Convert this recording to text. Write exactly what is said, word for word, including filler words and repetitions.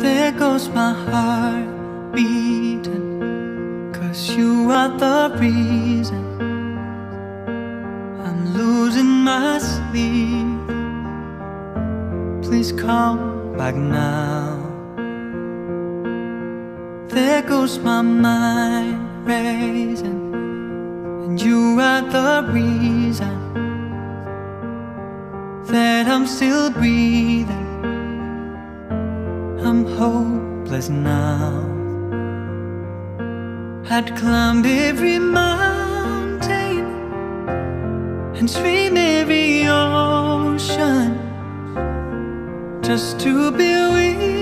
There goes my heart beating, 'cause you are the reason I'm losing my sleep. Please come back now. There goes my mind racing, and you are the reason that I'm still breathing. I'm hopeless now. I'd climb every mountain and swim every ocean just to be with